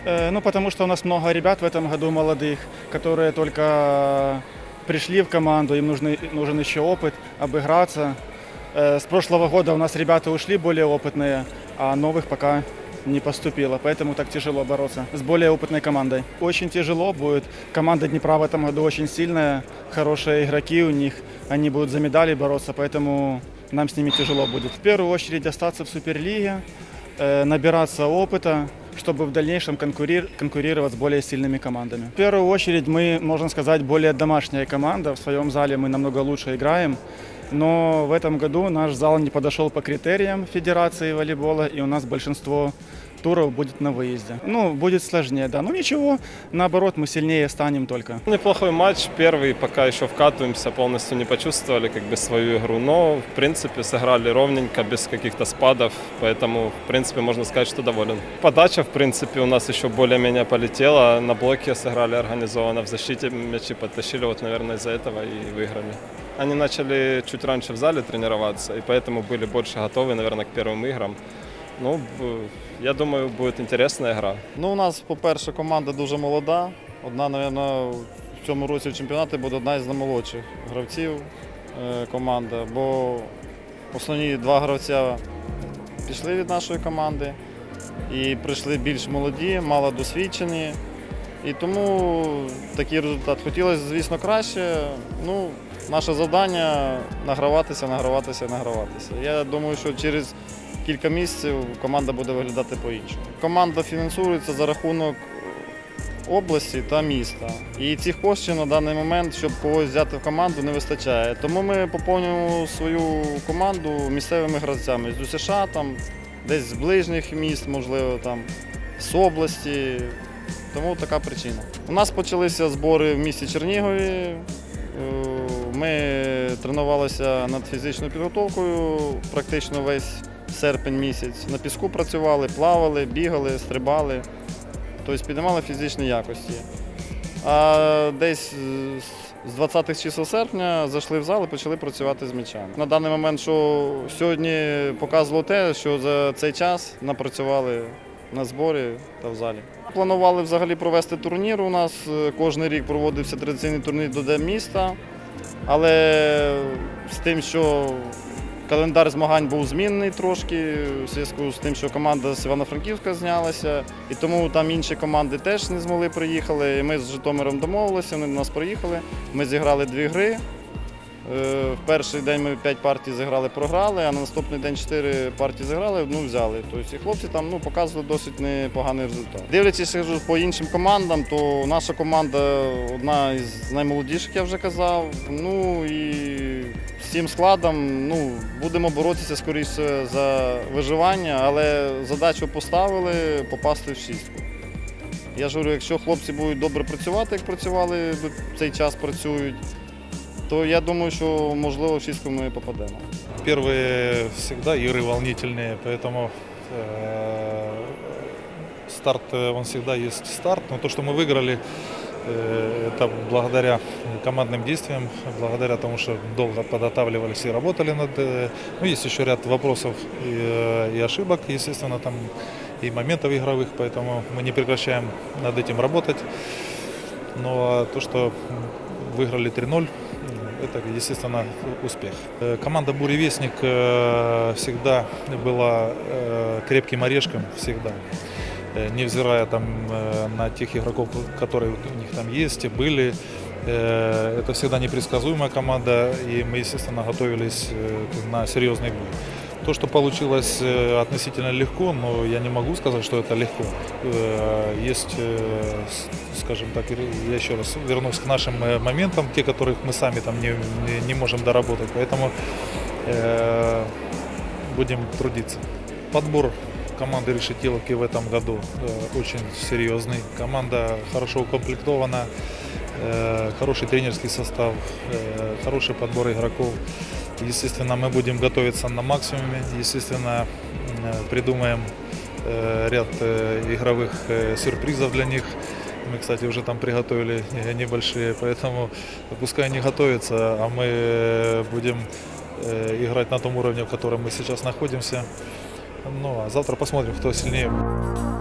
Ну, потому что у нас много ребят в этом году молодых, которые только пришли в команду, им нужен еще опыт, обыграться. С прошлого года у нас ребята ушли более опытные, а новых пока не поступило, поэтому так тяжело бороться с более опытной командой. Очень тяжело будет. Команда Днепра в этом году очень сильная, хорошие игроки у них, они будут за медали бороться, поэтому нам с ними тяжело будет. В первую очередь остаться в Суперлиге, набираться опыта, чтобы в дальнейшем конкурировать с более сильными командами. В первую очередь мы, можно сказать, более домашняя команда. В своем зале мы намного лучше играем. Но в этом году наш зал не подошел по критериям Федерации волейбола, и у нас большинство туров будет на выезде. Ну, будет сложнее, да. Но ничего, наоборот, мы сильнее станем только. Неплохой матч. Первый, пока еще вкатываемся, полностью не почувствовали свою игру. Но, в принципе, сыграли ровненько, без каких-то спадов. Поэтому, в принципе, можно сказать, что доволен. Подача, в принципе, у нас еще более-менее полетела. На блоке сыграли организованно, в защите мячи подтащили. Вот, наверное, из-за этого и выиграли. Они начали чуть раньше в зале тренироваться, и поэтому были больше готовы, наверное, к первым играм. Ну, я думаю, буде інтересна гра. Ну, у нас, по-перше, команда дуже молода. Одна, мабуть, в цьому році в чемпіонаті буде одна із наймолодших гравців команди, бо основні два гравця пішли від нашої команди і прийшли більш молоді, малодосвідчені. І тому такий результат. Хотілося, звісно, краще. Ну, наше завдання – награватися. Я думаю, що через кілька місяців команда буде виглядати по-іншому. Команда фінансується за рахунок області та міста. І цих коштів на даний момент, щоб когось взяти в команду, не вистачає. Тому ми поповнюємо свою команду місцевими гравцями з УСШ, десь з ближніх міст, можливо, з області. Тому така причина. У нас почалися збори в місті Чернігові. Ми тренувалися над фізичною підготовкою практично весь серпень місяць. На піску працювали, плавали, бігали, стрибали, тобто піднімали фізичні якості. А десь з 20-х чисел серпня зайшли в зал і почали працювати з м'ячами. На даний момент, що сьогодні показувало те, що за цей час напрацювали на зборі та в залі. Планували взагалі провести турнір. У нас кожен рік проводився традиційний турнір до Дня міста, але з тим, що календар змагань був змінений трошки, у зв'язку з тим, що команда з Івано-Франківська знялася, і тому там інші команди теж не змогли приїхати. Ми з Житомиром домовилися, вони до нас приїхали, ми зіграли 2 гри. В перший день ми 5 партій зіграли, програли, а на наступний день 4 партії зіграли, 1 взяли. Тобто, і хлопці там показували досить непоганий результат. Дивлячись по іншим командам, то наша команда одна із наймолодіших, я вже казав. Ну і з цим складом будемо боротися скоріше за виживання, але задачу поставили попасти в 6. Я ж говорю, якщо хлопці будуть добре працювати, як працювали, цей час працюють, то я думаю, что, можливо, в 6 мы попадем. Первые всегда игры волнительные, поэтому старт, он всегда есть старт. Но то, что мы выиграли, это благодаря командным действиям, благодаря тому, что долго подготавливались и работали над... Ну, есть еще ряд вопросов и ошибок, естественно, там и моментов игровых, поэтому мы не прекращаем над этим работать. Но то, что выиграли 3-0, это, естественно, успех. Команда «Буревестник» всегда была крепким орешком, всегда. Невзирая на тех игроков, которые у них там есть, были. Это всегда непредсказуемая команда, и мы, естественно, готовились на серьезный бой. То, что получилось относительно легко, но я не могу сказать, что это легко. Есть, скажем так, я еще раз вернусь к нашим моментам, те, которых мы сами там не можем доработать, поэтому будем трудиться. Подбор команды Решетиловки в этом году очень серьезный. Команда хорошо укомплектована, хороший тренерский состав, хороший подбор игроков. Естественно, мы будем готовиться на максимуме, естественно, придумаем ряд игровых сюрпризов для них. Мы, кстати, уже там приготовили небольшие, поэтому пускай они готовятся, а мы будем играть на том уровне, в котором мы сейчас находимся. Ну, а завтра посмотрим, кто сильнее.